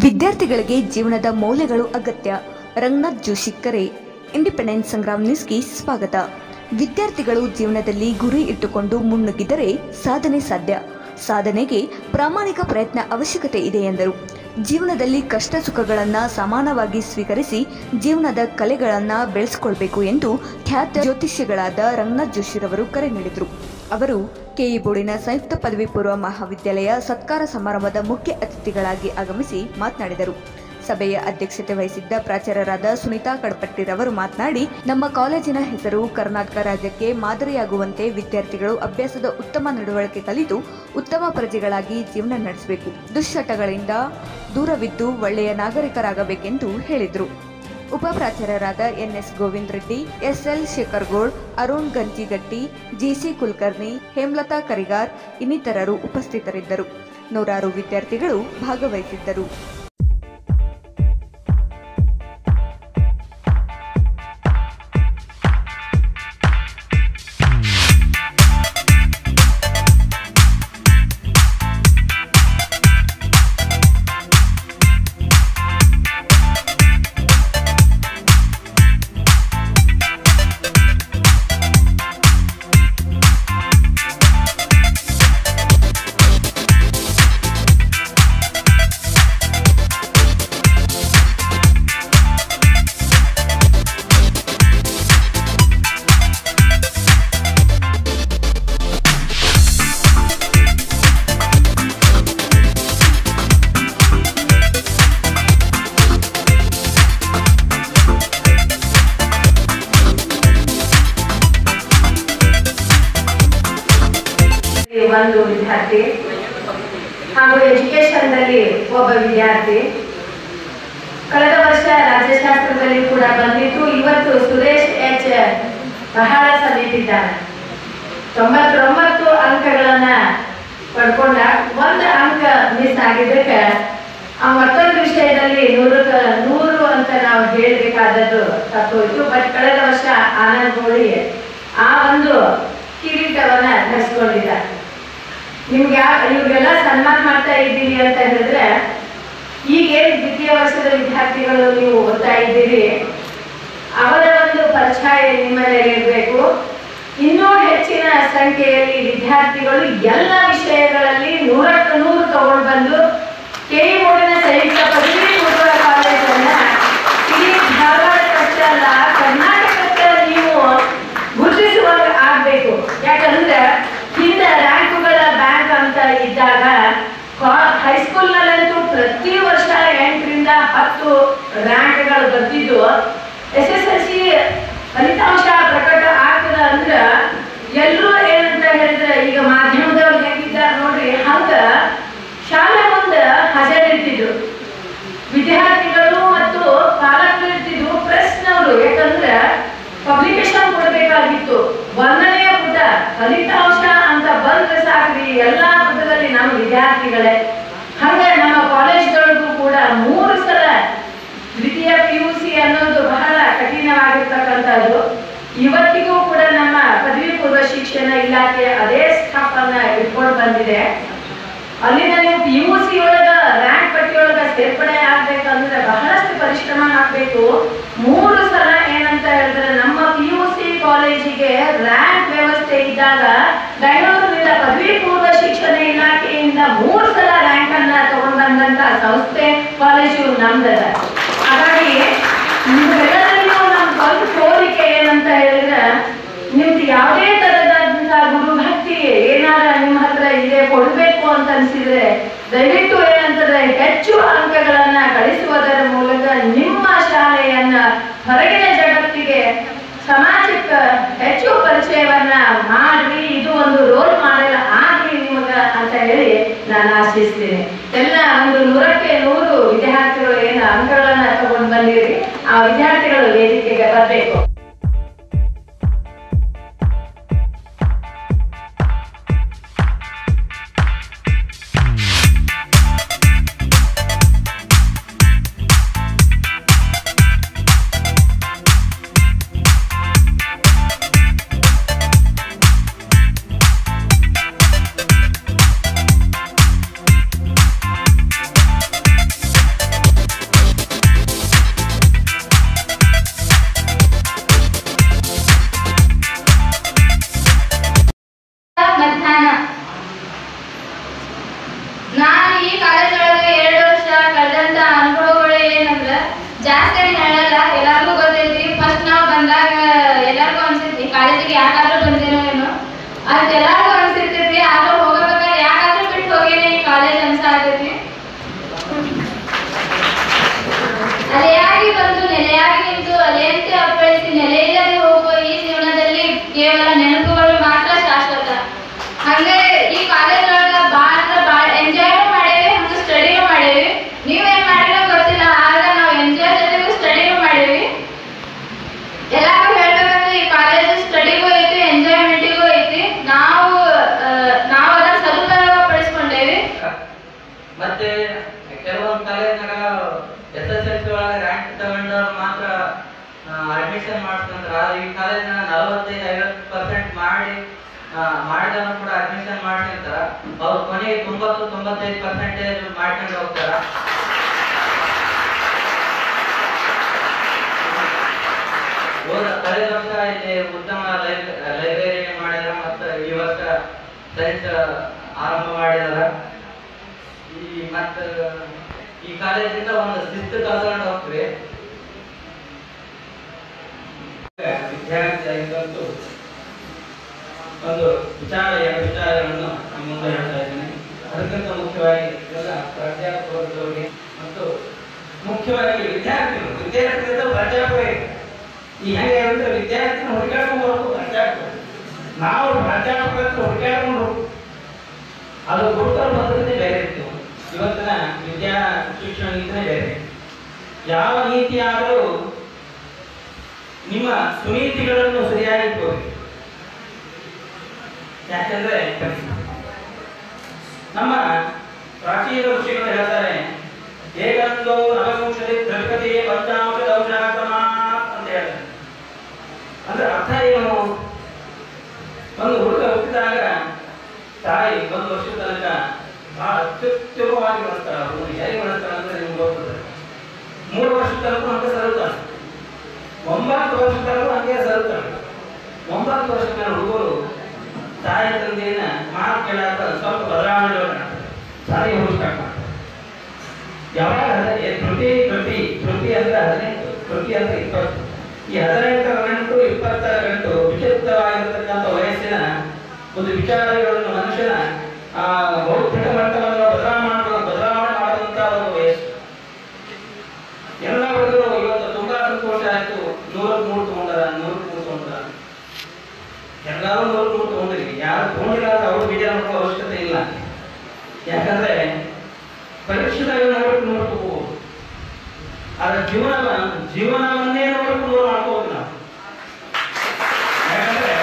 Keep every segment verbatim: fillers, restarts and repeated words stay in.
ವಿದ್ಯಾರ್ಥಿಗಳಿಗೆ ಜೀವನದ ಮೌಲ್ಯಗಳು ಅಗತ್ಯ. ರಂಗನಾಥ್ ಜೋಶಿ ಕರೆ. ಇಂಡಿಪೆಂಡೆನ್ಸ್ ಸಂಗ್ರಾಮ್ ನ್ಯೂಸ್ಗೆ ಸ್ವಾಗತ. ವಿದ್ಯಾರ್ಥಿಗಳು ಜೀವನದಲ್ಲಿ ಗುರಿ ಇಟ್ಟುಕೊಂಡು ಮುನ್ನುಗ್ಗಿದರೆ ಸಾಧನೆ ಸಾಧ್ಯ. ಸಾಧನೆಗೆ ಪ್ರಾಮಾಣಿಕ ಪ್ರಯತ್ನ ಅವಶ್ಯಕತೆ ಇದೆ ಎಂದರು. ಜೀವನದಲ್ಲಿ ಕಷ್ಟ ಸುಖಗಳನ್ನು ಸಮಾನವಾಗಿ ಸ್ವೀಕರಿಸಿ ಜೀವನದ ಕಲೆಗಳನ್ನು ಬೆಳೆಸಿಕೊಳ್ಬೇಕು ಎಂದು ಖ್ಯಾತ ಜ್ಯೋತಿಷ್ಯಗಳಾದ ರಂಗನಾಥ್ ಜೋಶಿರವರು ಕರೆ ನೀಡಿದರು. ಅವರು ಕೆಇ ಬೋರ್ಡಿನ ಸಂಯುಕ್ತ ಪದವಿ ಪೂರ್ವ ಮಹಾವಿದ್ಯಾಲಯ ಸತ್ಕಾರ ಸಮಾರಂಭದ ಮುಖ್ಯ ಅತಿಥಿಗಳಾಗಿ ಆಗಮಿಸಿ ಮಾತನಾಡಿದರು. ಸಭೆಯ ಅಧ್ಯಕ್ಷತೆ ವಹಿಸಿದ್ದ ಪ್ರಾಚಾರ್ಯರಾದ ಸುನೀತಾ ಕಡಪಟ್ಟಿರವರು ಮಾತನಾಡಿ, ನಮ್ಮ ಕಾಲೇಜಿನ ಹೆಸರು ಕರ್ನಾಟಕ ರಾಜ್ಯಕ್ಕೆ ಮಾದರಿಯಾಗುವಂತೆ ವಿದ್ಯಾರ್ಥಿಗಳು ಅಭ್ಯಾಸದ ಉತ್ತಮ ನಡವಳಿಕೆ ಕಲಿತು ಉತ್ತಮ ಪ್ರಜೆಗಳಾಗಿ ಜೀವನ ನಡೆಸಬೇಕು. ದುಶ್ಚಟಗಳಿಂದ ದೂರವಿದ್ದು ಒಳ್ಳೆಯ ನಾಗರಿಕರಾಗಬೇಕೆಂದು ಹೇಳಿದರು. ಉಪ ಪ್ರಾಚಾರ್ಯರಾದ N S Govind Reddy, S L Shekhargoud, Arun Ganjigatti, G C Kulkarni, Hemalatha Karigar ಇನ್ನಿತರರು ಉಪಸ್ಥಿತರಿದ್ದರು. ನೂರಾರು ವಿದ್ಯಾರ್ಥಿಗಳು ಭಾಗವಹಿಸಿದ್ದರು. ಒಂದು ವಿದ್ಯಾರ್ಥಿ ಹಾಗೂ ಎಜುಕೇಶನ್ ನಲ್ಲಿ ಒಬ್ಬ ವಿದ್ಯಾರ್ಥಿ. ಕಳೆದ ವರ್ಷ ರಾಜ್ಯಶಾಸ್ತ್ರದಲ್ಲಿ ಕೂಡ ಬಂದಿತ್ತು. ಇವತ್ತು ಸುರೇಶ್ ಎಚ್ ಬಹಳ ಸಮೀಪಿದ್ದಾನೆ. ತೊಂಬತ್ತೊಂಬತ್ತು ಅಂಕಗಳನ್ನ ಪಡ್ಕೊಂಡ. ಒಂದು ಅಂಕ ಮಿಸ್ ಆಗಿದ್ದಕ್ಕೆ ಆ ಮತ್ತೊಂದು ವಿಷಯದಲ್ಲಿ ನೂರಕ್ಕೆ ನೂರು ಅಂತ ನಾವು ಹೇಳಬೇಕಾದದ್ದು ತಪ್ಪೋಯ್ತು. ಬಟ್ ಕಳೆದ ವರ್ಷ ಆನಂದ್ ಗೋಳಿ ಆ ಒಂದು ಕಿರೀಟವನ್ನ ಧರಿಸ್ಕೊಂಡಿದ್ದಾರೆ. ನಿಮ್ಗೆ ಇವ್ರಿಗೆಲ್ಲ ಸನ್ಮಾನ ಮಾಡ್ತಾ ಇದ್ದೀರಿ ಅಂತ ಹೇಳಿದ್ರೆ, ಈಗೇನು ದ್ವಿತೀಯ ವರ್ಷದ ವಿದ್ಯಾರ್ಥಿಗಳು ನೀವು ಓದ್ತಾ ಇದ್ದೀರಿ, ಅವರ ಒಂದು ಪರಿಚಯ ನಿಮ್ಮಲ್ಲಿ ಇರಬೇಕು. ಇನ್ನೂ ಹೆಚ್ಚಿನ ಸಂಖ್ಯೆಯಲ್ಲಿ ವಿದ್ಯಾರ್ಥಿಗಳು ಎಲ್ಲ ವಿಷಯಗಳಲ್ಲಿ ನೂರಕ್ಕೆ ನೂರು ತಗೊಂಡು ಬಂದು ಕೆಇ ಬೋರ್ಡಿನ ಸಂಯುಕ್ತ ಪದವಿ ಪೂರ್ವ ಕಾಲೇಜನ್ನ ಇಡೀ ಧಾರವಾಡಕ್ಕಷ್ಟೇ ಅಲ್ಲ, ಕರ್ನಾಟಕಕ್ಕೆ ನೀವು ಗುರುತಿಸುವಾಗ ಆಗ್ಬೇಕು. ಯಾಕಂದ್ರೆ ಹಿಂದೆ ರ್ಯಾಂಕುಗಳ ಬ್ಯಾಂಕ್ ಅಂತ ಇದ್ದಾಗ ಹೈಸ್ಕೂಲ್ ನಲ್ಲಂತೂ ಪ್ರತಿ ವರ್ಷ ಎಂಟರಿಂದ ಹತ್ತು ರ್ಯಾಂಕ್ಗಳು ಬರ್ತಿದ್ದು. ಎಸ್ ಎಸ್ ಎಲ್ ಸಿ ಫಲಿತಾಂಶ ಪ್ರಕಟ ಆಗ್ತದ ಅಂದ್ರ ಎಲ್ಲರೂ ಏನಂತ ಹೇಳಿದ್ರೆ, ಈಗ ಮಾಧ್ಯಮದವ್ರು ಹೇಗಿದ್ದಾರೆ ನೋಡ್ರಿ, ಹಂಗ ಶಾಲೆ ಮುಂದೆ ಹಾಜರಿರ್ತಿದ್ರು ವಿದ್ಯಾರ್ಥಿಗಳು ಮತ್ತು ಪಾಲಕರು ಇರ್ತಿದ್ರು, ಪ್ರೆಸ್ನವರು. ಯಾಕಂದ್ರೆ ಪಬ್ಲಿಕೇಶನ್ ಕೊಡಬೇಕಾಗಿತ್ತು. ಒಂದನೆಯ ಪುಟ ಫಲಿತಾಂಶ ಅಂತ ಬಂದ್ರೆ ಸಾಕ್ರಿ, ಎಲ್ಲಾ ಪುಟದಲ್ಲಿ ನಮ್ಮ ವಿದ್ಯಾರ್ಥಿಗಳೇ. ಹಂಗ ನಮ್ಮ ಕಾಲೇಜ್ಗಳಿಗೂ ಕೂಡ ಮೂರು ಸಲ ದ್ವಿತೀಯ ಪಿ ಯು ಸಿ ಅನ್ನೋದು ಬಹಳ ಕಠಿಣವಾಗಿರ್ತಕ್ಕಂಥದ್ದು. ಇವತ್ತಿಗೂ ಕೂಡ ನಮ್ಮ ಪದವಿ ಪೂರ್ವ ಶಿಕ್ಷಣ ಇಲಾಖೆ ಅದೇ ಸ್ಟಾಫ್ ಅನ್ನ ಇಟ್ಕೊಂಡು ಬಂದಿದೆ. ಅಲ್ಲಿನ ನೀವು ಪಿ ಯು ಸಿ ಒಳಗ ರ್ಯಾಂಕ್ ಪಟ್ಟಿಯೊಳಗ ಸೇರ್ಪಡೆ ಆಗ್ಬೇಕಂದ್ರೆ ಬಹಳಷ್ಟು ಪರಿಶ್ರಮ ಹಾಕ್ಬೇಕು. ಮೂರು ಸಲ ಏನಂತ ಹೇಳಿದ್ರೆ, ನಮ್ಮ ಪಿ ಯು ಸಿ ಕಾಲೇಜಿಗೆ ರ್ಯಾಂಕ್ ವ್ಯವಸ್ಥೆ ಇದ್ದಾಗ ಬೆಂಗಳೂರಿನಿಂದ ಪದವಿ ಪೂರ್ವ ಶಿಕ್ಷಣ ಇಲಾಖೆಯಿಂದ ಮೂರು ಸಲ ರ್ಯಾಂಕ್ ಅನ್ನ ತಗೊಂಡ್ ಬಂದಂತ ಸಂಸ್ಥೆ ಕಾಲೇಜು ನಮ್ದದ. ಹಾಗಾಗಿ ನಿಮ್ಗೆಲ್ಲರಿಗೂ ನಮ್ಮ ಸ್ವಲ್ಪ ಕೋರಿಕೆ ಏನಂತ ಹೇಳಿದ್ರೆ, ನಿಮ್ದು ಯಾವುದೇ ತರದಂತಹ ಗುರುಭಕ್ತಿ ಏನಾರ ನಿಮ್ಮ ಹತ್ರ ಇದೆ, ಕೊಡ್ಬೇಕು ಅಂತ ಅನ್ಸಿದ್ರೆ ದಯವಿಟ್ಟು ಏನಂತಂದ್ರೆ ಹೆಚ್ಚು ಅಂಕಗಳನ್ನ ಗಳಿಸುವುದರ ಮೂಲಕ ನಿಮ್ಮ ಶಾಲೆಯನ್ನ ಹೊರಗಿನ ಜಗತ್ತಿಗೆ, ಸಮಾಜಕ್ಕೆ ಹೆಚ್ಚು ಪರಿಚಯವನ್ನ ಮಾಡ್ರಿ. ಇದು ಒಂದು ರೋಲ್ ಮಾಡೆಲ್ ಆಗ್ಲಿ ನಿಮಗ ಅಂತ ಹೇಳಿ ನಾನು ಆಶಿಸ್ತೀನಿ. ಎಲ್ಲ ಒಂದು ನೂರಕ್ಕೆ ನೂರು ವಿದ್ಯಾರ್ಥಿಗಳು ಏನು ಅಂಕಗಳನ್ನ ತಗೊಂಡು ಬಂದಿರಿ, ಆ ವಿದ್ಯಾರ್ಥಿಗಳು ವೇದಿಕೆಗೆ ಬರಬೇಕು. ಅಡ್ಮಿಷನ್ ಮಾಡ್ಕೊಂಡ್ರ ಈ ಕಾಲೇಜ್ನ ನಲವತ್ತೈದು ಐವತ್ತು ಪರ್ಸೆಂಟ್ ಮಾಡಿ ಮಾಡಿದವನು ಕೂಡ ಅಡ್ಮಿಷನ್ ಮಾಡ್ತಿರ್ತಾರ. ಅವ್ರು ಕೊನೆಗೆ ತೊಂಬತ್ತು ತೊಂಬತ್ತೈದು ಪರ್ಸೆಂಟೇಜ್ ಮಾಡ್ಕೊಂಡು ಹೋಗ್ತಾರ. ಹೋದ ಕಳೆದ ವರ್ಷ ಇಲ್ಲಿ ಉತ್ತಮ ಲೈಬ್ರರಿ ಮಾಡಿದಾರ ಮತ್ತು ಈ ವರ್ಷ ಸೈನ್ಸ್ ಆರಂಭ ಮಾಡಿದಾರ. ಈ ಮತ್ತ ಈ ಕಾಲೇಜಿಂದ ಒಂದು ಶಿಸ್ತು ಕಲ್ತ್ಕೊಂಡು ಹೋಗ್ತೀವಿ. ವಿದ್ಯಾರ್ಥಿಯಾಗಿದ್ದು ಒಂದು ವಿಚಾರ ಎರಡು ವಿಚಾರಗಳನ್ನು ನಿಮ್ಮ ಮುಂದೆ ಹೇಳ್ತಾ ಇದ್ದೀನಿ. ಅದಕ್ಕಿಂತ ಮುಖ್ಯವಾಗಿ ಎಲ್ಲ ಪ್ರಾಧ್ಯಾಪಕರಿಗೆ ಮತ್ತು ಮುಖ್ಯವಾಗಿ ವಿದ್ಯಾರ್ಥಿಗಳು ವಿದ್ಯಾರ್ಥಿಗಳಿಂದ ಪ್ರಾಧ್ಯಾಪಕರಿಗೆ ಈ ಹೆಂಗೆ ಅಂದ್ರೆ ವಿದ್ಯಾರ್ಥಿನ ಹುಡುಕಾಡ್ಕೊಂಡು ಹೋಗ್ಬೇಕು. ಪ್ರಾಧ್ಯಾಪಕರು ನಾವು ಪ್ರಾಧ್ಯಾಪಕರ ಹತ್ರ ಹುಡುಕಾಡ್ಕೊಂಡು ಹೋಗ್ಬೇಕು. ಅದು ಗುರುತರ ಪದ್ಧತಿ ಬೇರೆ ಇತ್ತು. ಇವತ್ತಿನ ವಿದ್ಯಾ ಶಿಕ್ಷಣ ನೀತಿನೇ ಬೇರೆ. ಯಾವ ನೀತಿ ಆದರೂ ನಿಮ್ಮ ಸುನೀತಿಗಳನ್ನು ಸರಿಯಾಗಿ ಇಟ್ಕೋಬೇಕು. ಯಾಕಂದ್ರೆ ನಮ್ಮ ಪ್ರಾಚೀನ ಋಷಿಗಳು ಹೇಳ್ತಾರೆ, ಏಕಂದೋ ನವಕುಂಶಲಿ ದ್ರೌಪದಿ ಪಂಚಾಂಶ ದೌಶಾಕ್ರಮ ಅಂತ ಹೇಳ್ತಾರೆ. ಅಂದ್ರೆ ಅರ್ಥ ಏನು? ಒಂದು ಹುಡುಗ ಹುಟ್ಟಿದಾಗ ತಾಯಿ ಒಂದು ವರ್ಷದ ತನಕ ಬಹಳ ಅತ್ಯುತ್ತಮವಾಗಿ ಬೆಳೆಸ್ತಾಳ. ಅವನು ಹೇಗೆ ಬೆಳೆಸ್ತಾಳ ಅಂದ್ರೆ ನಿಮ್ಗೆ ಗೊತ್ತದೆ. ಮೂರು ವರ್ಷದ ತನಕ ಹಂಗೆ ಸರುತ್ತಾನೆ, ಒಂಬತ್ತು ವರ್ಷ ತನಕ ಹಂಗೆ ಸರುತ್ತಾನೆ. ಒಂಬತ್ತು ವರ್ಷದ ಮೇಲೆ ಹುಡುಗರು ತಾಯಿ ತಂದೆಯನ್ನ ಮಾತು ಕೇಳಾಕ ಸ್ವಲ್ಪ ಬದಲಾವಣೆಗಳು ಕಾಣ್ತದೆ, ಸಾರಿ ಹುಡುಕಾಟ ಮಾಡ್ತಾರೆ. ಯಾವಾಗ ತೃತಿ ತೃತಿ ತೃತಿ ಅಂದ್ರೆ ಹದಿನೆಂಟು, ತೃತಿ ಅಂದ್ರೆ ಇಪ್ಪತ್ತು. ಈ ಹದಿನೆಂಟರ ಗಂಟು ಇಪ್ಪತ್ತರ ಗಂಟು ವಿಚಿತ್ರವಾಗಿರತಕ್ಕಂಥ ವಯಸ್ಸಿನ ಒಂದು ವಿಚಾರಗಳನ್ನು ಮನುಷ್ಯನ ಆ ಬೌದ್ಧಿಕ ಮಟ್ಟವನ್ನು ಬದಲಾವಣೆ ಮಾಡುವ ಬದಲಾವಣೆ ಮಾಡುವಂತಹ ಒಂದು ವಯಸ್ಸು. ಎಲ್ಲ ಹುಡುಗರು ಇವತ್ತು ತುಂಬಾ ಸಂತೋಷ ಆಯ್ತು, ನೂರಕ್ಕೆ ಮೂರು ತಗೊಂಡಾರ, ನೂರಕ್ಕೆ ಮೂರು ತಗೊಂಡಾರ. ಎಲ್ಲರೂ ನೂರಕ್ಕೆ ಮೂರು ತಗೊಂಡ್ರಿ. ಯಾರು ತಗೊಂಡಿಲ್ಲ ಅಂತ ಅವರು ಬೇಜಾರು ಮಾಡುವ ಅವಶ್ಯಕತೆ ಇಲ್ಲ. ಯಾಕಂದ್ರೆ ಪರೀಕ್ಷೆದಾಗ ನೂರಕ್ಕೆ ನೂರು ತಗೋಬಹುದು. ಆದ್ರೆ ಜೀವನ ಜೀವನವನ್ನೇ ನೂರಕ್ಕೆ ನೂರು ಮಾಡ್ಕೋಬಹುದು ನಾವು. ಯಾಕಂದ್ರೆ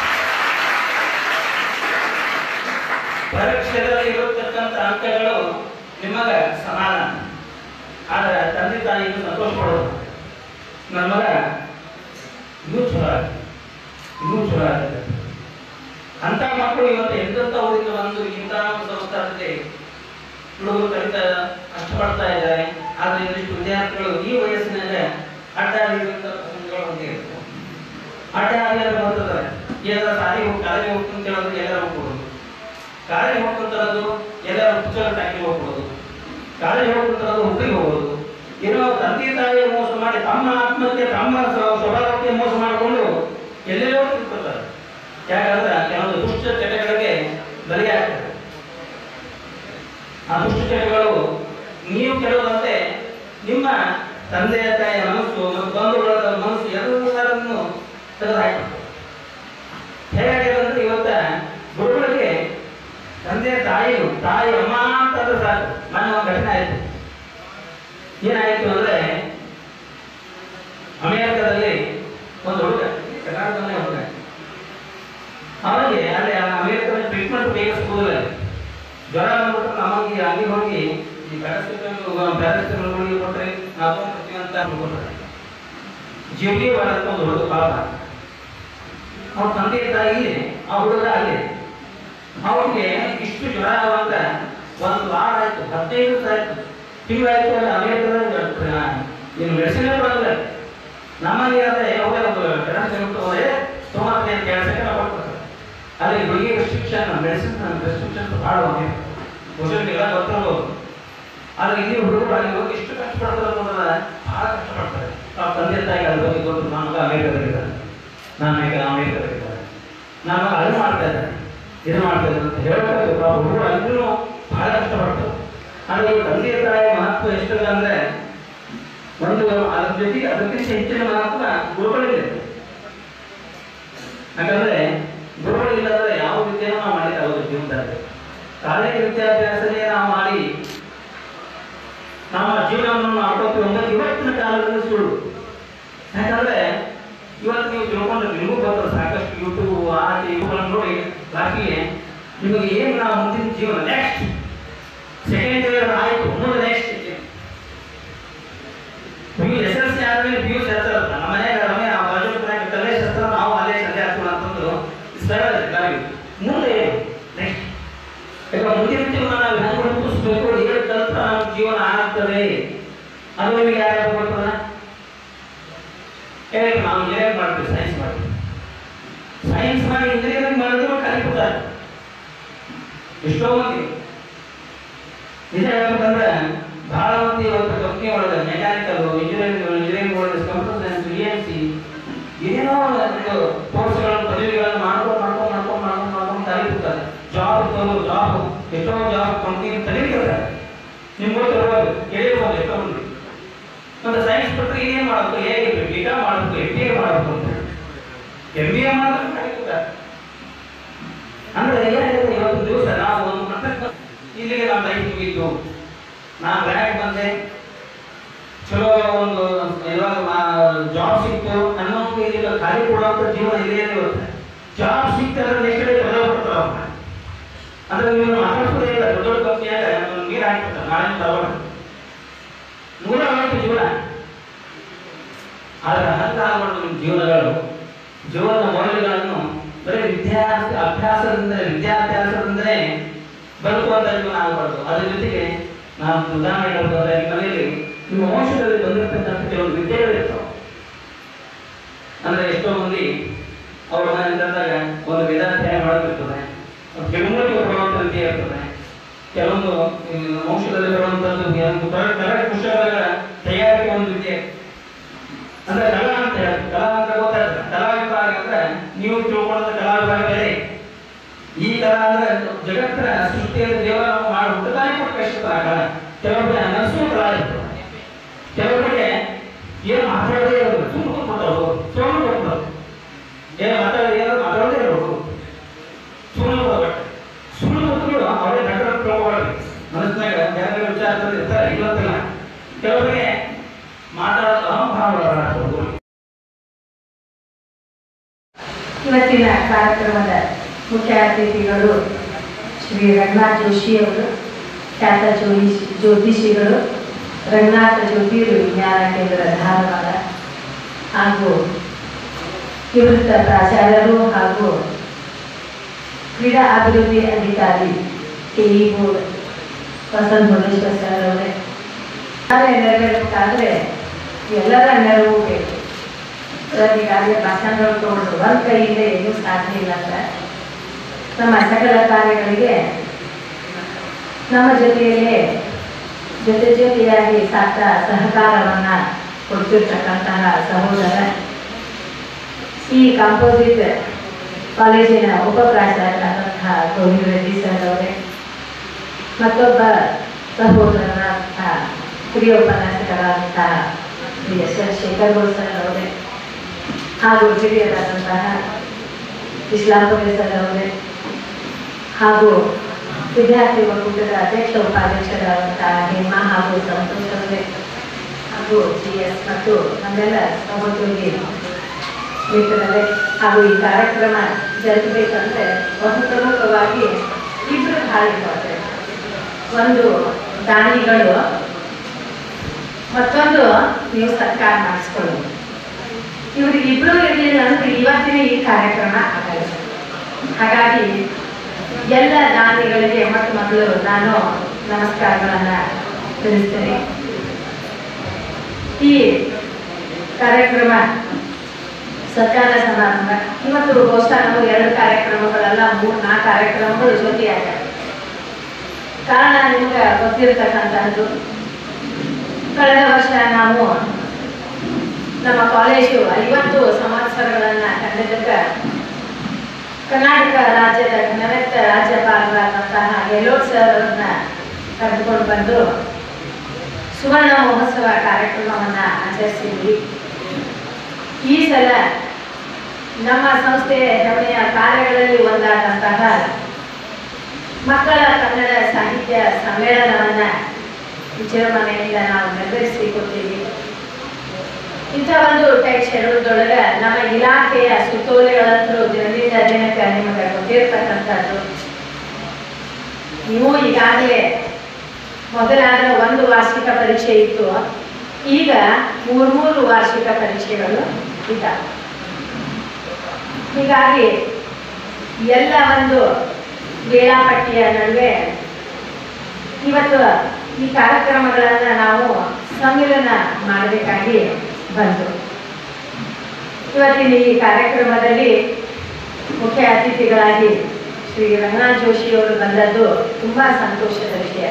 ಪರೀಕ್ಷೆಗಳಲ್ಲಿ ಇರತಕ್ಕಂಥ ಅಂಕಗಳು ನಿಮಗ ಸಮಾನ. ಆದ್ರೆ ತಂದೆ ತಾಯಿ ಸಂತೋಷ ಪಡೋದು, ನನ್ನ ಮಗ ಇನ್ನೂ ಚಲೋ ಆಗುತ್ತೆ, ಇನ್ನೂ ಚಲೋ ಆಗುತ್ತೆ ಅಂತ ಮಕ್ಕಳು ಇವತ್ತು ಎಂತೆಂಥ ಊರಿಂದ ಬಂದು ಇಂಥ ಒಂದು ಸಂಸ್ಥೆ ಹುಡುಗರು ಕಲಿತ ಕಷ್ಟಪಡ್ತಾ ಇದ್ದಾರೆ. ಆದ್ರೆ ಇಂದಿಷ್ಟು ವಿದ್ಯಾರ್ಥಿಗಳು ಈ ವಯಸ್ಸಿನಲ್ಲಿ ಅಡ್ಡ ಆಗಿರುವಂತ ಪ್ರಸಂಗಗಳು ಹೊಂದಿರುತ್ತೆ. ಅಡ್ಡ ಆಗಿ ಬರ್ತಿದ್ದಾರೆ. ಏನಾರ ಸಾರಿ ಹೋಗಿ ಕಾಲೇಜ್ ಹೋಗ್ತಂತ ಹೇಳಿದ್ರೆ ಎಲ್ಲರೂ ಹೋಗ್ಬಿಡೋದು, ಕಾಲೇಜ್ ಹೋಗ್ತಂತರೋದು ಎಲ್ಲರೂ ಪುಸ್ತಕ ಟ್ಯಾಕಿ ಹೋಗ್ಬಿಡೋದು, ಕಾಲೇಜ್ ಹೋಗ್ತಂತರೋದು ಹುಟ್ಟಿಗೆ ಹೋಗೋದು. ಏನೋ ತಂದೆ ತಾಯಿಯ ಮೋಸ ಮಾಡಿ ತಮ್ಮ ಆತ್ಮಹತ್ಯೆ ತಮ್ಮ ಸ್ವಭಾವಕ್ಕೆ ಮೋಸ ಮಾಡಿಕೊಂಡು ಎಲ್ಲೆಲ್ಲೋ ತಿಳ್ಕೊತಾರೆ. ಯಾಕಂದ್ರೆ ಕೆಲವೊಂದು ದುಷ್ಟ ಚಟಗಳಿಗೆ ಬಲಿಯಾಗ್ತದೆ. ಆ ದುಷ್ಟ ಚಟಗಳು ನೀವು ಕೆಲವಂತೆ ನಿಮ್ಮ ತಂದೆಯ ತಾಯಿಯ ಮನಸ್ಸು ಮತ್ತು ಬಂಧುಗಳ ಮನಸ್ಸು ಎಲ್ಲರನ್ನು ತೆಗೆದುಹಾಕಿತ್ತು. ಹೇಗಾಗಿದೆ ಇವತ್ತ ಗುರುಗಳಿಗೆ ತಂದೆ ತಾಯಿ ತಾಯಿ ಅಮ್ಮ ಅಂತಂದ್ರೆ ಸಾಕು. ಮೊನ್ನೆ ಒಂದು ಘಟನೆ ಆಯ್ತು. ಏನಾಯ್ತು ಅಂದ್ರೆ ಅಮೆರಿಕದಲ್ಲಿ ಒಂದು ಹುಡುಗ, ಕರ್ನಾಟಕದಲ್ಲೇ ಹುಡುಗ, ಅವನಿಗೆ ಅಲ್ಲಿ ಅಮೆರಿಕದಲ್ಲಿ ಟ್ರೀಟ್ಮೆಂಟ್ ಬೇಗ ಸಿಗುವುದಿಲ್ಲ. ಜ್ವರ ಬಂದ್ಬಿಟ್ಟು ನಮಗೆ ಅಲ್ಲಿ ಹೋಗಿ ಈ ಪ್ಯಾರಾಸಿಟಮಾಲ್ ಕೊಟ್ಟರೆ ನಾವು ಕೊಡ್ತೀವಿ ಅಂತ ಅನ್ಕೊಂಡ್ರೆ ಜೀವನಿ ಬರತ್ತ ಒಂದು ಹುಡುಗ ಪಾಪ. ಅವ್ರ ತಂದೆ ತಾಯಿ ಆ ಹುಡುಗ ಅಲ್ಲಿ ಅವನಿಗೆ ಇಷ್ಟು ಜ್ವರ ಆಗುವಂತ ಒಂದು ವಾರ ಆಯ್ತು, ಹದಿನೈದು ದಿವಸ ಆಯ್ತು, ತಿಂಗಳಾಯ್ತು. ಅಲ್ಲಿ ಅಮೆರಿಕದ ಇನ್ನು ಮೆಡಿಸಿನ್ ಬರಲ್ಲ. ನಮ್ಮಲ್ಲಿ ಆದರೆ ಯಾವುದೇ ಒಂದು ಹೋದ್ರೆ ಸೋಮಾರ ಕೆಲಸಕ್ಕೆ ನಾವು ಕೊಡ್ತಾರೆ. ಅಲ್ಲಿ ಹುಡುಗಿ ರೆಸ್ಟ್ರಿಕ್ಷನ್ ಮೆಡಿಸಿನ್ ರೆಸ್ಟ್ರಿಕ್ಷನ್ ಭಾಳ ಹುಡುಗರಿಗೆಲ್ಲ ಗೊತ್ತಿರ್ಬೋದು. ಆದ್ರೆ ಇಲ್ಲಿ ಹುಡುಗರು ಅಲ್ಲಿ ಹೋಗಿ ಎಷ್ಟು ಕಷ್ಟಪಡ್ತಾರೆ ಅನ್ನೋದನ್ನ ಭಾಳ ಕಷ್ಟಪಡ್ತಾರೆ. ಆ ತಂದೆ ತಾಯಿಗೆ ಅಲ್ಲಿ ಹೋಗಿ ಗೊತ್ತು, ನಾನು ಅಮೆರಿಕದಲ್ಲಿದ್ದಾರೆ, ನಾನು ಈಗ ಅಮೆರಿಕದಲ್ಲಿದ್ದಾರೆ, ನಾನು ಅದು ಮಾಡ್ತಾ ಇದ್ದಾರೆ, ಇದು ಮಾಡ್ತಾ ಇದ್ದಾರೆ ಅಂತ ಹೇಳ್ಬೇಕು. ಆ ಹುಡುಗರು ಅಲ್ಲಿನೂ ಬಹಳ ಕಷ್ಟಪಡ್ತಾರೆ. ಆದ್ರೆ ಈ ತಂದೆ ತಾಯಿಯ ಮಹತ್ವ ಎಷ್ಟಿದೆ ಅಂದ್ರೆ ಒಂದು ಅದ್ರ ಜೊತೆಗೆ ಅದಕ್ಕಿಂತ ಹೆಚ್ಚಿನ ಮಹತ್ವ ಗುರುಗಳಿದೆ. ಯಾಕಂದ್ರೆ ಗುರುಗಳಿಲ್ಲಾಂದ್ರೆ ಯಾವ ವಿದ್ಯೆನೂ ನಾವು ಮಾಡಿದ್ದಾಗೋದು ಜೀವನದಲ್ಲಿ. ಕಾಲೇಜು ವಿದ್ಯಾಭ್ಯಾಸನೇ ನಾವು ಮಾಡಿ ನಮ್ಮ ಜೀವನವನ್ನು ಮಾಡ್ಕೋತೀವಿ ಅಂದ್ರೆ ಇವತ್ತಿನ ಕಾಲದಲ್ಲಿ ಸುಳ್ಳು. ಯಾಕಂದ್ರೆ ಇವತ್ತು ನೀವು ತಿಳ್ಕೊಂಡ್ರೆ ನಿಮಗೂ ಗೊತ್ತಲ್ಲ, ಸಾಕಷ್ಟು ಯೂಟ್ಯೂಬ್ ಆ ಇವುಗಳನ್ನು ನೋಡಿ ಬಾಕಿಗೆ ನಿಮಗೆ ಏನು ನಾವು ಮುಂದಿನ ಜೀವನ ನೆಕ್ಸ್ಟ್ ಸೆಕೆಂಡ್ ಇಯರ್ ಆಯಿತು, ಮುಂದೆ next P U S L C ಆದ್ಮೇಲೆ ಪಿ ಯು ಸಿ ನಮ್ಮ ಮನೆಯಾಗ ರಮೆ ಬರುತ್ತದೆ. ಅದು ನಿಮಗೆ ಯಾರು ಬರ್ತದ? ಹೇಳಿ, ನಾವು ಇಂಜಿನಿಯರಿಂಗ್ ಮಾಡ್ತೀವಿ, ಸೈನ್ಸ್ ಮಾಡ್ತೀವಿ. ಸೈನ್ಸ್ ಮಾಡಿ ಇಂಜಿನಿಯರಿಂಗ್ ಮಾಡಿದ್ರು ಕಲಿಬಿಡ್ತಾರೆ ಎಷ್ಟೋ ಮಂದಿ. ನಿಜ ಹೇಳ್ಬೇಕಂದ್ರೆ ಬಹಳ ಮಂದಿ ಇವತ್ತು ಕಂಪ್ನಿ ಒಳಗೆ ಮೆಕ್ಯಾನಿಕಲ್ ಇಂಜಿನಿಯರಿಂಗ್ ಇಂಜಿನಿಯರಿಂಗ್ ಒಳಗೆ computer science B M C ಏನೇನೋ ಒಂದು ಕೋರ್ಸ್ಗಳನ್ನು ಪದವಿಗಳನ್ನು ಮಾಡ್ಕೊಂಡು ಮಾಡ್ಕೊಂಡು ಮಾಡ್ಕೊಂಡು ಮಾಡ್ಕೊಂಡು ಮಾಡ್ಕೊಂಡು ಕಲಿಬಿಡ್ತಾರೆ. ಜಾಬ್ ಜಾಬ್ ಎಷ್ಟೋ ಜಾಬ್ ಕಂಪ್ನಿ ತಲೀತಾರೆ. ನಿಮ್ಗೆ ಗೊತ್ತಿರ್ಬೋದು, ಕೇಳಿರ್ಬೋದು ಎಷ್ಟೋ ಮಂದಿ. ಮತ್ತೆ ಸೈನ್ಸ್ ಬಿಟ್ಟರೆ ಇನ್ನೇನು ಮಾಡಬೇಕು? ಹೇಗೆ ಬಿ ಕಾಮ್ ಮಾಡಬೇಕು, ಎಂ ಬಿ ಎ ಮಾಡಬೇಕು ಅಂತ ಎಂ ಬಿ ಎ ಮಾಡಿದ್ರೆ ಕಲಿತಾರೆ. ಅಂದ್ರೆ ಏನಾಗುತ್ತೆ, ಇವತ್ತು ದಿವಸ ನಾವು ಒಂದು ಮಟ್ಟಕ್ಕೆ ಇಲ್ಲಿಗೆ ನಮ್ಮ ಲೈಫ್ ಮುಗಿತು. ನಾನು ಬ್ಯಾಂಕ್ ಬಂದೆ, ಚಲೋ ಒಂದು ಇವಾಗ ಜಾಬ್ ಸಿಕ್ತು, ನನ್ನೊಂದು ಈಗ ಖಾಲಿ ಕೊಡುವಂಥ ಜೀವನ ಇಲ್ಲೇ ಇರುತ್ತೆ. ಜಾಬ್ ಸಿಕ್ತಾರೆ ನೆಕ್ಸ್ಟ್ ಡೇ ಕದ ಕೊಡ್ತಾರೆ ಅವ್ರನ್ನ. ಅಂದ್ರೆ ನೀವು ಮಾತಾಡ್ಸೋದೇ ಇಲ್ಲ. ದೊಡ್ಡ ದೊಡ್ಡ ಕಂಪ್ನಿಯಾಗ ನೀರು ಹಾಕ್ಬಿಡ್ತಾರೆ, ನಾಳೆ ತಗೊಂಡು ನೂರ ಐವತ್ತು ಜೀವನ. ಆದರೆ ಹಂಗ ಆಗ್ಬಾರ್ದು ನಿಮ್ಮ ಜೀವನಗಳು. ಜೀವನದ ಮೌಲ್ಯಗಳನ್ನು ಬರೀ ವಿದ್ಯಾಭ್ಯಾಸ ಅಭ್ಯಾಸದಿಂದ ವಿದ್ಯಾಭ್ಯಾಸದಿಂದಲೇ ಬದುಕುವಂತ ಜೀವನ ಆಗಬಾರ್ದು. ಅದ್ರ ಜೊತೆಗೆ ನಾನು ಉದಾಹರಣೆ ಹೇಳ್ಬೋದಾದ್ರೆ, ನಿಮ್ಮ ಮನೆಯಲ್ಲಿ ನಿಮ್ಮ ವಂಶದಲ್ಲಿ ಬಂದಿರತಕ್ಕಂಥ ಕೆಲವೊಂದು ವಿದ್ಯೆಗಳಿರ್ತಾವೆ. ಅಂದ್ರೆ ಎಷ್ಟೋ ಮಂದಿ ಅವ್ರ ಮನೆ ತಂದಾಗ ಒಂದು ವೇದಾಧ್ಯಯನ ಮಾಡೋದಿರ್ತದೆ, ಕೆಲವೊಂದು ಬರುವಂಥ ವಿದ್ಯೆ ಇರ್ತದೆ. ಕೆಲವೊಂದು ವಂಶದಲ್ಲಿ ಬರುವಂಥದ್ದು ಕರಡು ಪುಸ್ತಕಗಳ ತಯಾರಿಕೆ ಒಂದು ವಿದ್ಯೆ. ಅಂದ್ರೆ ಕಲಾ ಅಂತ ಹೇಳಿ, ಕಲಾ ಅಂತ ಗೊತ್ತಾಗ್ತದೆ. ಕಲಾ ವಿಭಾಗ ಅಂದ್ರೆ ನೀವು ತಿಳ್ಕೊಳ್ಳೋದ ಕಲಾ ವಿಭಾಗ ಬೇರೆ. ಈ ಕಲಾ ಅಂದ್ರೆ ಜಗತ್ತಿನ ಸೃಷ್ಟಿಯಲ್ಲಿ ದೇವರ ಮಾಡಿ ಹುಟ್ಟದಾನೆ ಕೊಟ್ಟು ಕಳಿಸ್ತಾರೆ ಆ ಕಲಾ. ಕೆಲವೊಬ್ಬರಿಗೆ ಅನಸು ಕಲಾ ಇರ್ತದೆ, ಕೆಲವೊಬ್ಬರಿಗೆ ಏನು ಮಾತಾಡೋದೇ ಇರೋದು, ಸುಮ್ಮನೆ ಕೊಟ್ಟರು ಸುಮ್ಮನೆ ಕೊಟ್ಟರು ಏನು ಮಾತಾಡೋದು ಏನಾದ್ರು ಮಾತಾಡೋದೇ ಇರೋದು ಸುಮ್ಮನೆ ಕೊಡಬೇಕು. ಸುಮ್ಮನೆ ಕೊಟ್ಟರು ಅವರೇ ನಗರ ತಿಳ್ಕೊಬಾರ್ದು. ಮನಸ್ಸಿನಾಗ ಬೇರೆ ವಿಚಾರದಲ್ಲಿ ಇರ್ತಾರೆ, ಇವತ್ತಿಲ್ಲ. ಕೆಲವರಿಗೆ ಮಾತಾಡೋದು ಅಹಂಭಾವ. ಇವತ್ತಿನ ಕಾರ್ಯಕ್ರಮದ ಮುಖ್ಯ ಅತಿಥಿಗಳು ಶ್ರೀ ರಂಗನಾಥ್ ಜೋಶಿ ಅವರು, ಖ್ಯಾತ ಜ್ಯೋತಿಷಿ ಜ್ಯೋತಿಷಿಗಳು, ರಂಗನಾಥ ಜ್ಯೋತಿರ್ವಿಜ್ಞಾನ ಕೇಂದ್ರ ಧಾರವಾಡ, ಹಾಗೂ ನಿವೃತ್ತ ಪ್ರಾಚಾರ್ಯರು ಹಾಗೂ ಕ್ರೀಡಾ ಅಭಿವೃದ್ಧಿ ಅಧಿಕಾರಿ K E board Vasanta Bhuvaneshwar sir ಅವರೇ. ನೆರವೇರಬೇಕಾದ್ರೆ ಎಲ್ಲರ ನೆರವು ಬೇಕು. ಈಗಾಗಲೇ ಭಾಷಣಗಳು ತಗೊಂಡು ಒಂದು ಕೈಯಿಂದ ಏನೂ ಸಾಧ್ಯ ಇಲ್ಲ ಸರ್. ನಮ್ಮ ಸಕಲ ಕಾರ್ಯಗಳಿಗೆ ನಮ್ಮ ಜೊತೆಯಲ್ಲೇ ಜೊತೆ ಜೊತೆಯಾಗಿ ಸಾಕ ಸಹಕಾರವನ್ನ ಕೊಡ್ತಿರ್ತಕ್ಕಂತಹ ಸಹೋದರ ಈ ಕಾಂಪೋಸಿಟ್ ಕಾಲೇಜಿನ ಉಪ ಪ್ರಾಚಾರ್ಯರಾದಂತಹ ಗೋವಿಂದ ರೆಡ್ಡಿ ಸರ್ ಅವರೇ, ಮತ್ತೊಬ್ಬ ಸಹೋದರರಾದಂತಹ ಹಿರಿಯ ಉಪನ್ಯಾಸಕರಾದಂತಹ Shri S L Shekhar Goud sir ಅವರೇ, ಹಾಗೂ ಹಿರಿಯರಾದಂತಹ ಇಸ್ಲಾಂಪುರ ಸರ್ ಅವರೇ, ಹಾಗೂ ವಿದ್ಯಾರ್ಥಿ ಒಕ್ಕೂಟದ ಅಧ್ಯಕ್ಷ ಉಪಾಧ್ಯಕ್ಷರಾದಂತಹ ಹೇಮಾ ಹಾಗೂ ಸಂತೋಷ್ ಅವರೇ, ಹಾಗೂ ಜಿ ಎಸ್ ಮತ್ತು ನಮ್ಮೆಲ್ಲ ಸಹೋದ್ಯೋಗಿ ಮಿತ್ರರೇ. ಹಾಗೂ ಈ ಕಾರ್ಯಕ್ರಮ ಜರುಗಬೇಕಂದ್ರೆ ಬಹು ಪ್ರಮುಖವಾಗಿ ಇಬ್ಬರು ಹಾಡಿದ್ದಾರೆ. ಒಂದು ದಾನಿಗಳು, ಮತ್ತೊಂದು ನೀವು ಸತ್ಕಾರ ಮಾಡಿಸ್ಕೊಳ್ಳೋದು. ಇವ್ರಿಗೆ ಇಬ್ಬರು ಇರಲಿಲ್ಲ ಅಂದ್ರೆ ಇವತ್ತಿನ ಈ ಕಾರ್ಯಕ್ರಮ ಆಗಲ್ಲ. ಹಾಗಾಗಿ ಎಲ್ಲ ದಾನಿಗಳಿಗೆ ಮೊಟ್ಟ ಮೊದಲು ನಾನು ನಮಸ್ಕಾರಗಳನ್ನು ತಿಳಿಸ್ತೇನೆ. ಈ ಕಾರ್ಯಕ್ರಮ ಸತ್ಕಾರ ಸಮಾರಂಭ ಇವತ್ತು ಬಹುಶಃ ನಮಗೆ ಎರಡು ಕಾರ್ಯಕ್ರಮಗಳೆಲ್ಲ ಮೂರು ನಾಲ್ಕು ಕಾರ್ಯಕ್ರಮಗಳು ಜೊತೆಯಾಗ. ಕಾರಣ ನಿಮ್ಗೆ ಗೊತ್ತಿರತಕ್ಕಂಥದ್ದು, ಕಳೆದ ವರ್ಷ ನಾವು ನಮ್ಮ ಕಾಲೇಜು ಐವತ್ತು ಸಂವತ್ಸರಗಳನ್ನು ಕಂಡಿದ್ದಕ್ಕೆ ಕರ್ನಾಟಕ ರಾಜ್ಯದ ಘನವೆತ್ತ ರಾಜ್ಯಪಾಲರಾದಂತಹ ಗೆಹ್ಲೋಟ್ ಸರ್ ಅವರನ್ನ ಕರೆದುಕೊಂಡು ಬಂದು ಸುವರ್ಣ ಮಹೋತ್ಸವ ಕಾರ್ಯಕ್ರಮವನ್ನು ಆಚರಿಸಿದ್ವಿ. ಈ ಸಲ ನಮ್ಮ ಸಂಸ್ಥೆಯ ಹೆಮ್ಮೆಯ ಕಾರ್ಯಗಳಲ್ಲಿ ಒಂದಾದಂತಹ ಮಕ್ಕಳ ಕನ್ನಡ ಸಾಹಿತ್ಯ ಸಮ್ಮೇಳನವನ್ನು ವಿಜೃಂಭಣೆಯಿಂದ ನಾವು ನೆರವೇರಿಸಿಕೊಡ್ತೀವಿ. ಇಂಥ ಒಂದು ಟೈಟ್ ಶೆಡ್ಯೂಲ್ದೊಳಗೆ ನಮ್ಮ ಇಲಾಖೆಯ ಸುತ್ತೋಲೆಗಳಂತೂ ದಿನದಿಂದ ದಿನಕ್ಕೆ ನಿಮಗೆ ಗೊತ್ತಿರ್ತಕ್ಕಂಥದ್ದು. ನೀವು ಈಗಾಗಲೇ ಮೊದಲಾದ ಒಂದು ವಾರ್ಷಿಕ ಪರೀಕ್ಷೆ ಇತ್ತು, ಈಗ ಮೂರು ಮೂರು ವಾರ್ಷಿಕ ಪರೀಕ್ಷೆಗಳು ಇದ್ದಾವೆ. ಹೀಗಾಗಿ ಎಲ್ಲ ಒಂದು ವೇಳಾಪಟ್ಟಿಯ ನಡುವೆ ಇವತ್ತು ಈ ಕಾರ್ಯಕ್ರಮಗಳನ್ನು ನಾವು ಸಮ್ಮಿಲನ ಮಾಡಬೇಕಾಗಿ ಬಂತು. ಇವತ್ತಿನ ಈ ಕಾರ್ಯಕ್ರಮದಲ್ಲಿ ಮುಖ್ಯ ಅತಿಥಿಗಳಾಗಿ ಶ್ರೀ ರಂಗನಾಥ್ ಜೋಶಿ ಅವರು ಬಂದದ್ದು ತುಂಬಾ ಸಂತೋಷದ ವಿಷಯ.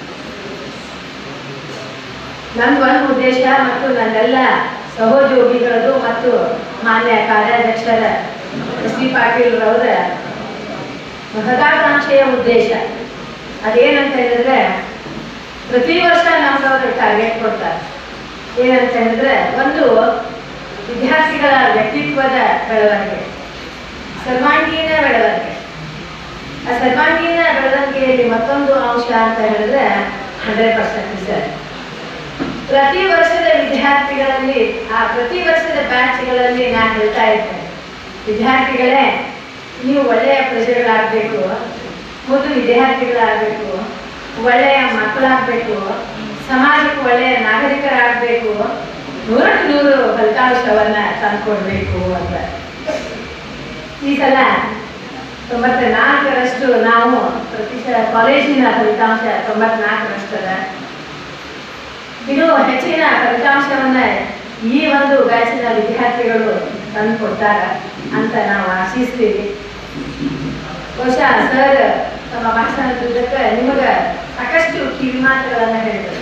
ನನ್ನ ಒಂದು ಉದ್ದೇಶ ಮತ್ತು ನನ್ನೆಲ್ಲ ಸಹೋದ್ಯೋಗಿಗಳದು ಮತ್ತು ಮಾನ್ಯ ಕಾರ್ಯಾಧ್ಯಕ್ಷರ ಎಸ್ ಡಿ ಪಾಟೀಲ್ ಅವರ ಮಹದಾಕಾಂಕ್ಷೆಯ ಉದ್ದೇಶ ಅದೇನಂತ ಹೇಳಿದ್ರೆ, ಪ್ರತಿ ವರ್ಷ ನಮ್ದವ್ರು ಟಾರ್ಗೆಟ್ ಕೊಡ್ತಾರೆ. ಏನಂತ ಹೇಳಿದ್ರೆ, ಒಂದು ವಿದ್ಯಾರ್ಥಿಗಳ ವ್ಯಕ್ತಿತ್ವದ ಬೆಳವಣಿಗೆ, ಸರ್ವಾಂಗೀಣ ಬೆಳವಣಿಗೆ. ಆ ಸರ್ವಾಂಗೀಣ ಬೆಳವಣಿಗೆಯಲ್ಲಿ ಮತ್ತೊಂದು ಅಂಶ ಅಂತ ಹೇಳಿದ್ರೆ ಹಂಡ್ರೆಡ್ ಪರ್ಸೆಂಟ್ ಸರ್. ಪ್ರತಿ ವರ್ಷದ ವಿದ್ಯಾರ್ಥಿಗಳಲ್ಲಿ ಆ ಪ್ರತಿ ವರ್ಷದ ಬ್ಯಾಚ್ಗಳಲ್ಲಿ ನಾನು ಹೇಳ್ತಾ ಇದ್ದೇನೆ, ವಿದ್ಯಾರ್ಥಿಗಳೇ ನೀವು ಒಳ್ಳೆಯ ಪ್ರಜೆಗಳಾಗಬೇಕು, ಮೊದಲು ವಿದ್ಯಾರ್ಥಿಗಳಾಗಬೇಕು, ಒಳ್ಳೆಯ ಮಕ್ಕಳಾಗಬೇಕು, ಸಮಾಜಕ್ಕೆ ಒಳ್ಳೆಯ ನಾಗರಿಕರಾಗಬೇಕು, ನೂರಕ್ಕೆ ನೂರು ಫಲಿತಾಂಶವನ್ನ ತಂದುಕೊಡ್ಬೇಕು ಅಂತ. ಈ ಸಲ ತೊಂಬತ್ತ ನಾಲ್ಕರಷ್ಟು ನಾವು ಪ್ರತಿಶತ ಕಾಲೇಜಿನ ಫಲಿತಾಂಶ ತೊಂಬತ್ನಾಲ್ಕರಷ್ಟದ. ಇನ್ನೂ ಹೆಚ್ಚಿನ ಫಲಿತಾಂಶವನ್ನ ಈ ಒಂದು ಬ್ಯಾಚಿನ ವಿದ್ಯಾರ್ಥಿಗಳು ತಂದು ಕೊಡ್ತಾರೆ ಅಂತ ನಾವು ಆಶಿಸ್ತೀವಿ. ಬಹುಶಃ ಸರ್ ತಮ್ಮ ಭಾಷಣಕ್ಕೆ ನಿಮಗೆ ಸಾಕಷ್ಟು ಕಿವಿಮಾತುಗಳನ್ನ ಹೇಳಿದರು.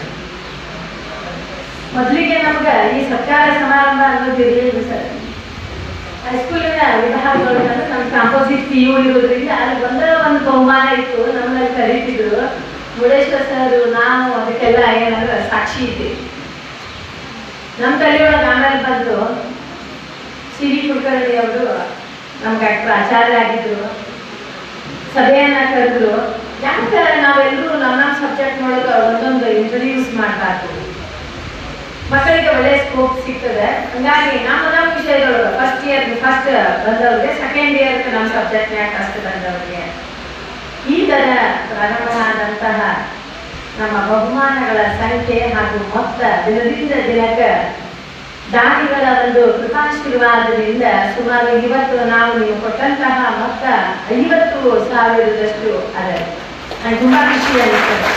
ಮೊದಲಿಗೆ ನಮ್ಗೆ ಈ ಸತ್ಕಾರ ಸಮಾರಂಭ ಅನ್ನೋದು ಇರಲಿಲ್ಲ ಸರ್. ಹೈಸ್ಕೂಲಿನ ವಿಭಾಗದೊಳಗೆ ನಮ್ಮ ಕಾಂಪೋಸಿಟ್ ಪಿ ಯು ಇರೋದ್ರಿಂದ ಅಲ್ಲಿ ಒಂದರ ಒಂದು ಬಹುಮಾನ ಇತ್ತು. ನಮ್ಮಲ್ಲಿ ಕರೀತಿದ್ರು ಮುರುಡೇಶ್ವರ ಸರ್, ನಾವು ಅದಕ್ಕೆಲ್ಲ ಏನಂದ್ರೆ ಸಾಕ್ಷಿ ಇದ್ದೀವಿ. ನಮ್ಮ ತಲೆಯೊಳಗೆ ಆಮೇಲೆ ಬಂದು ಸಿ ವಿ ಕುಲಕರ್ಣಿ ಅವರು ನಮ್ಗೆ ಪ್ರಾಚಾರ್ಯ ಆಗಿದ್ರು, ಸಭೆಯನ್ನ ಕರೆದ್ರು. ಯಾಕೆ ನಾವೆಲ್ಲರೂ ನಮ್ಮ ನಮ್ಮ ಸಬ್ಜೆಕ್ಟ್ ಒಳಗೆ ಒಂದೊಂದು ಇಂಟ್ರೊಡ್ಯೂಸ್ ಮಾಡಬಾರ್ದು, ಮಕ್ಕಳಿಗೆ ಒಳ್ಳೆ ಸ್ಕೋಪ್ ಸಿಗ್ತದೆ. ಹಂಗಾಗಿ ನಮ್ಮ ನಮ್ಮ ವಿಷಯದೊಳಗೆ ಫಸ್ಟ್ ಇಯರ್ ಫಸ್ಟ್ ಬಂದವ್ರಿಗೆ, ಸೆಕೆಂಡ್ ಇಯರ್ ನಮ್ಮ ಸಬ್ಜೆಕ್ಟ್ನ್ಯಾಗ ಫಸ್ಟ್ ಬಂದವ್ರಿಗೆ ಈ ಥರ ಪ್ರಾರಂಭ ಆದಂತಹ ನಮ್ಮ ಬಹುಮಾನಗಳ ಸಂಖ್ಯೆ ಹಾಗೂ ಮೊತ್ತ ದಿನದಿಂದ ದಿನಕ್ಕೆ ದಾನಿಗಳ ಒಂದು ಕೃಪಾಶೀರ್ವಾದದಿಂದ ಸುಮಾರು ಇವತ್ತು ನಾವು ನೀವು ಕೊಟ್ಟಂತಹ ಮೊತ್ತ ಐವತ್ತು ಸಾವಿರದಷ್ಟು ಅದ. ನನಗೆ ತುಂಬಾ ಖುಷಿ ಅನಿಸ್ತದೆ.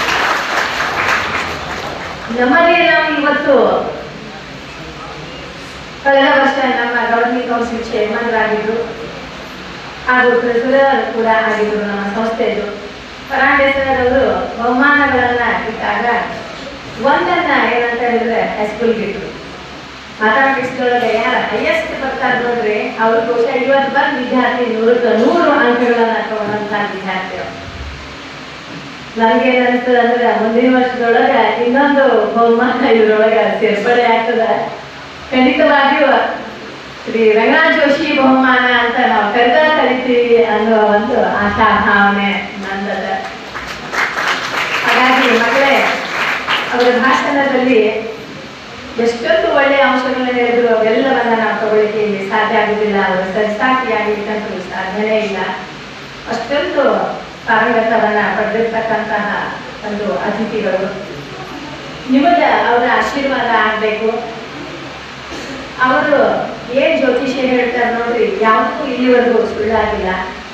ನಮ್ಮದೇ ನಾವು ಇವತ್ತು ಕಳೆದ ವರ್ಷ ನಮ್ಮ ಗವರ್ನಿಂಗ್ ಕೌನ್ಸಿಲ್ ಚೇರ್ಮನ್ರಾಗಿದ್ರು ಹಾಗೂ ಟ್ರೆಸರರ್ ಕೂಡ ಆಗಿದ್ರು ನಮ್ಮ ಸಂಸ್ಥೆದು. ಪರಾಂಡೆ ಸರ್ ಅವರು ಬಹುಮಾನಗಳನ್ನ ಇಟ್ಟಾಗ ಒಂದನ್ನ ಏನಂತ ಹೇಳಿದ್ರೆ ಹೈಸ್ಕೂಲ್ಗೆ ಇಟ್ರು. ಮ್ಯಾಥಮೆಟಿಕ್ಸ್ದೊಳಗೆ ಯಾರು ಹೈಯೆಸ್ಟ್ ಬರ್ತಾರೆ ನೋಡ್ರಿ, ಅವ್ರ ಬಹುಶಃ ಇವತ್ತು ಬಂದ ವಿದ್ಯಾರ್ಥಿ ನೂರಕ್ಕೆ ನೂರು ಅಂಕಗಳನ್ನ ತಗೊಂಡಂತಹ ವಿದ್ಯಾರ್ಥಿಗಳು. ನನ್ಗೆ ಏನಿಸ್ತದೆ ಅಂದ್ರೆ ಮುಂದಿನ ವರ್ಷದೊಳಗ ಇನ್ನೊಂದು ಬಹುಮಾನ ಇದ್ರೊಳಗ ಸೇರ್ಪಡೆ ಆಗ್ತದ. ಖಂಡಿತವಾಗಿಯೂ ಶ್ರೀ ರಂಗನಾಥ್ ಜೋಶಿ ಬಹುಮಾನ ಅಂತ ನಾವು ಕರೆದ ಕರಿತೀವಿ ಅನ್ನುವ ಒಂದು ಆಶಾ ಭಾವನೆ ನಂದದ. ಹಾಗಾಗಿ ಮಕ್ಕಳೇ, ಅವರ ಭಾಷಣದಲ್ಲಿ ಎಷ್ಟೊಂದು ಒಳ್ಳೆಯ ಅಂಶಗಳನ್ನ ಹೇಳಿದ್ರು, ಅವೆಲ್ಲವನ್ನ ನಾವು ತಗೊಳ್ಳಿಕ್ಕೆ ಇಲ್ಲಿ ಸಾಧ್ಯ ಆಗುದಿಲ್ಲ. ಅವರು ಸರಿಸಾಟಿಯಾಗಲಿಕ್ಕಂತೂ ಸಾಧ್ಯನೇ ಇಲ್ಲ. ಅಷ್ಟೊಂದು ಪಾರಂಗತವನ್ನ ಪಡೆದಿರ್ತಕ್ಕಂತಹ ಒಂದು ಅತಿಥಿಗಳು. ನಿಮಗೆ ಅವರ ಆಶೀರ್ವಾದ ಆಗ್ಬೇಕು. ಅವರು ಏನ್ ಜ್ಯೋತಿಷ್ಯ ಹೇಳ್ತಾರೆ ನೋಡ್ರಿ, ಯಾವುದೂ ಇಲ್ಲಿವರೆಗೂ ಸುಳ್ಳಾಗಿಲ್ಲ.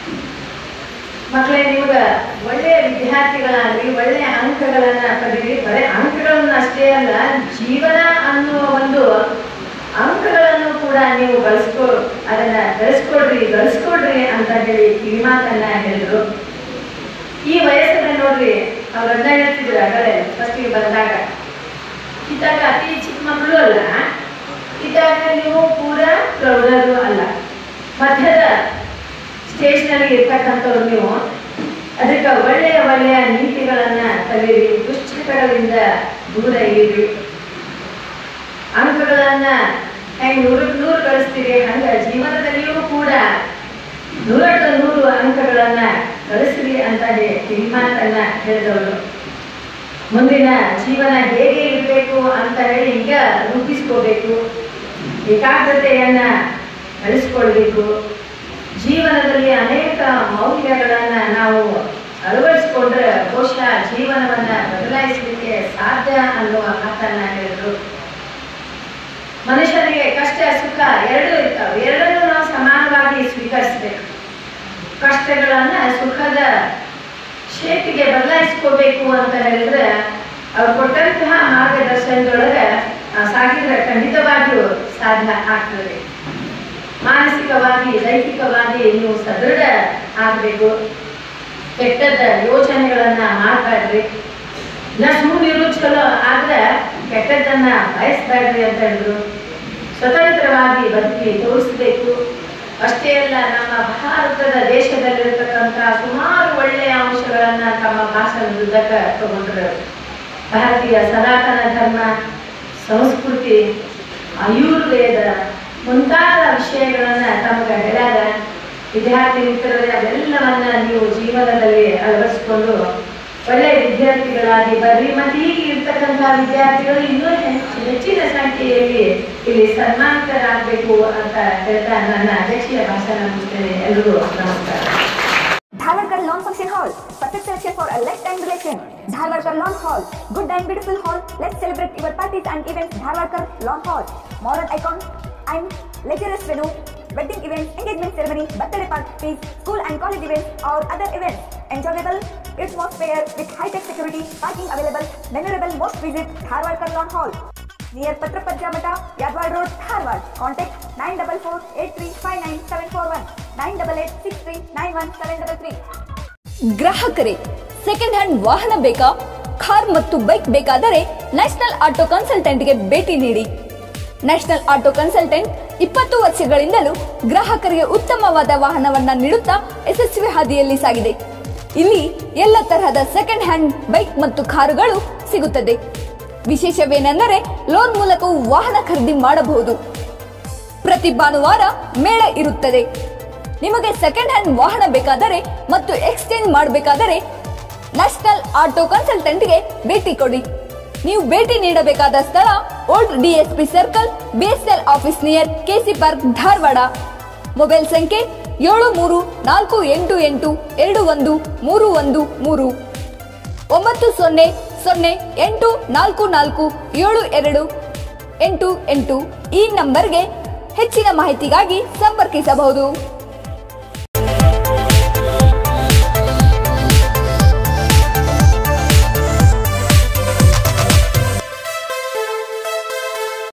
ಮಕ್ಕಳೇ, ನಿಮ್ಗ ಒಳ್ಳೆಯ ವಿದ್ಯಾರ್ಥಿಗಳಾಗ್ರಿ, ಒಳ್ಳೆಯ ಅಂಕಗಳನ್ನ ಪಡೀರಿ. ಬರೀ ಅಂಕಗಳನ್ನ ಅಷ್ಟೇ ಅಲ್ಲ, ಜೀವನ ಅನ್ನುವ ಒಂದು ಅಂಕಗಳನ್ನು ಕೂಡ ನೀವು ಗಳಿಸ್ಕೊ ಅದನ್ನ ಗಳಿಸ್ಕೊಡ್ರಿ ಗಳಿಸ್ಕೊಡ್ರಿ ಅಂತ ಹೇಳಿ ಕಿವಿಮಾತನ್ನ ಹೇಳಿದ್ರು. ಈ ವಯಸ್ಸನ್ನ ನೋಡ್ರಿ, ಅವ್ರನ್ನ ಹೇಳ್ತಿದ್ರು ಆಗಲೇ ಫಸ್ಟಿಗೆ ಬಂದಾಗ, ಇದ್ದಾಗ ಅತಿ ಚಿಕ್ಕ ಮಕ್ಕಳು ಅಲ್ಲ, ಇದ್ದಾಗ ನೀವು ಪೂರಾ ಪ್ರೌಢರು ಅಲ್ಲ, ಮಧ್ಯದ ಸ್ಟೇಜ್ನಲ್ಲಿ ಇರ್ತಕ್ಕಂಥವ್ರು ನೀವು. ಅದಕ್ಕೆ ಒಳ್ಳೆಯ ಒಳ್ಳೆಯ ನೀತಿಗಳನ್ನ ಕಲೀರಿ, ದುಶ್ಚಟಗಳಿಂದ ದೂರ ಇರಿ. ಅಂಕಗಳನ್ನ ಹೆಂಗ್ ನೂರಕ್ಕೆ ನೂರು ಗಳಿಸ್ತೀರಿ ಹಂಗ ಜೀವನದಲ್ಲಿಯೂ ಕೂಡ ನೂರಕ್ಕೆ ನೂರು ಅಂಕಗಳನ್ನ ಗಳಿಸ್ರಿ ಅಂತ ಹೇಳಿ ಕಿವಿಮಾತನ್ನ ಹೇಳಿದವರು. ಮುಂದಿನ ಜೀವನ ಹೇಗೆ ಇರಬೇಕು ಅಂತ ಹೇಳಿ ಈಗ ರೂಪಿಸ್ಕೋಬೇಕು. ಏಕಾಗ್ರತೆಯನ್ನ ಬೆಳೆಸ್ಕೊಳ್ಬೇಕು. ಜೀವನದಲ್ಲಿ ಅನೇಕ ಮೌಲ್ಯಗಳನ್ನ ನಾವು ಅಳವಡಿಸ್ಕೊಂಡ್ರೆ ಬಹುಶಃ ಜೀವನವನ್ನ ಬದಲಾಯಿಸಲಿಕ್ಕೆ ಸಾಧ್ಯ ಅನ್ನುವ ಮಾತನ್ನ ಹೇಳಿದ್ರು. ಮನುಷ್ಯನಿಗೆ ಕಷ್ಟ ಸುಖ ಎರಡೂ ಇರ್ತಾವೆ, ಎರಡನ್ನೂ ನಾವು ಸಮಾನವಾಗಿ ಸ್ವೀಕರಿಸಬೇಕು. ಕಷ್ಟಗಳನ್ನ ಸುಖದ ಶೇಪಿಗೆ ಬದಲಾಯಿಸ್ಕೋಬೇಕು ಅಂತ ಹೇಳಿದ್ರೆ ಅವ್ರು ಕೊಟ್ಟಂತಹ ಮಾರ್ಗದರ್ಶನದೊಳಗೆ ಸಾಗಿದ್ರೆ ಖಂಡಿತವಾಗಿಯೂ ಸಾಧ್ಯ ಆಗ್ತದೆ. ಮಾನಸಿಕವಾಗಿ ದೈಹಿಕವಾಗಿ ನೀವು ಸದೃಢ ಆಗಬೇಕು. ಕೆಟ್ಟದ ಯೋಚನೆಗಳನ್ನ ಮಾಡಬೇಡ್ರಿ. ನಾ ಸುಮ್ಮನಿರು ಚಲೋ ಆದ್ರೆ ಕೆಟ್ಟದ್ದನ್ನ ಬಯಸ್ಬೇಡ್ರಿ ಅಂತ ಹೇಳಿದ್ರು. ಸ್ವತಂತ್ರವಾಗಿ ಬದುಕಿ ತೋರಿಸ್ಬೇಕು. ಅಷ್ಟೇ ಅಲ್ಲ, ನಮ್ಮ ಭಾರತದ ದೇಶದಲ್ಲಿರ್ತಕ್ಕಂಥ ಸುಮಾರು ಒಳ್ಳೆಯ ಅಂಶಗಳನ್ನ ತಮ್ಮ ಭಾಷಣದುದ್ದಕ್ಕೆ ತಗೊಂಡ್ರು. ಭಾರತೀಯ ಸನಾತನ ಧರ್ಮ, ಸಂಸ್ಕೃತಿ, ಆಯುರ್ವೇದ ಮುಂತಾದ ವಿಷಯಗಳನ್ನ ತಮಗೆ ಹೇಳ್ಯಾರ. ವಿದ್ಯಾರ್ಥಿ ಮಿತ್ರರೇ, ಅವೆಲ್ಲವನ್ನ ನೀವು ಜೀವನದಲ್ಲಿ ಅಳವಡಿಸಿಕೊಂಡು ಒಳ್ಳೆಯ ವಿದ್ಯಾರ್ಥಿಗಳಾಗಿ ಬರ್ರಿ. ಮತ್ತೆ ಈಗ ಇರ್ತಕ್ಕಂಥ ವಿದ್ಯಾರ್ಥಿಗಳು ಇನ್ನೂ ಹೆಚ್ಚಿನ ಸಂಖ್ಯೆಯಲ್ಲಿ ಇಲ್ಲಿ ಸನ್ಮಾನಿತರಾಗಬೇಕು ಅಂತ ಹೇಳ್ತಾ ನನ್ನ ಅಧ್ಯಕ್ಷೀಯ ಭಾಷಣ ಮುಗಿಸ್ತೇನೆ. ಎಲ್ಲರಿಗೂ ನಮಸ್ಕಾರ. Dharwarkar Lawn Function Hall, perfect selection for a lifetime relation. Dharwarkar Lawn Hall, good and beautiful hall. Let's celebrate your parties and events. Dharwarkar Lawn Hall, modern icon and luxurious venue, wedding events, engagement ceremony, birthday parties, school and college events or other events. Enjoyable atmosphere with high-tech security, parking available. Memorable most visit Dharwarkar Lawn Hall, near Patrapajja Mata, Yadwad Road, Dharwad. Contact nine four four eight three five nine seven four one, nine eight eight six three nine one seven three three. ಗ್ರಾಹಕರೇ, second hand ವಾಹನ ಬೇಕಾ? Car ಮತ್ತು bike ಬೇಕಾದರೆ national auto ಕನ್ಸಲ್ಟೆಂಟ್ಗೆ ಭೇಟಿ ನೀಡಿ. National auto consultant ಇಪ್ಪತ್ತು ವರ್ಷಗಳಿಂದಲೂ ಗ್ರಾಹಕರಿಗೆ ಉತ್ತಮವಾದ ವಾಹನವನ್ನ ನೀಡುತ್ತಾ ಯಶಸ್ವಿ ಹಾದಿಯಲ್ಲಿ ಸಾಗಿದೆ. ಇಲ್ಲಿ ಎಲ್ಲ ತರಹದ ಸೆಕೆಂಡ್ ಹ್ಯಾಂಡ್ ಬೈಕ್ ಮತ್ತು ಕಾರುಗಳು ಸಿಗುತ್ತದೆ. ವಿಶೇಷವೇನೆಂದರೆ ಲೋನ್ ಮೂಲಕವೂ ವಾಹನ ಖರೀದಿ ಮಾಡಬಹುದು. ಪ್ರತಿ ಭಾನುವಾರ ಮೇಳ ಇರುತ್ತದೆ. ನಿಮಗೆ ಸೆಕೆಂಡ್ ಹ್ಯಾಂಡ್ ವಾಹನ ಬೇಕಾದರೆ ಮತ್ತು ಎಕ್ಸ್ಚೇಂಜ್ ಮಾಡಬೇಕಾದರೆ ನ್ಯಾಷನಲ್ ಆಟೋ ಕನ್ಸಲ್ಟೆಂಟ್ಗೆ ಭೇಟಿ ಕೊಡಿ. ನೀವು ಭೇಟಿ ನೀಡಬೇಕಾದ ಸ್ಥಳ old DSP circle, BSL office near KC park, Dharwad. Mobile ಸಂಖ್ಯೆ ಏಳು ಮೂರು ನಾಲ್ಕು ಎಂಟು ಎಂಟು ಎರಡು ಒಂದು ಮೂರು ಒಂದು ಮೂರು, ಒಂಬತ್ತು ಸೊನ್ನೆ ಸೊನ್ನೆ ಎಂಟು ನಾಲ್ಕು ನಾಲ್ಕು ಏಳು ಎರಡು ಎಂಟು ಎಂಟು. ಈ ನಂಬರ್ಗೆ ಹೆಚ್ಚಿನ ಮಾಹಿತಿಗಾಗಿ ಸಂಪರ್ಕಿಸಬಹುದು.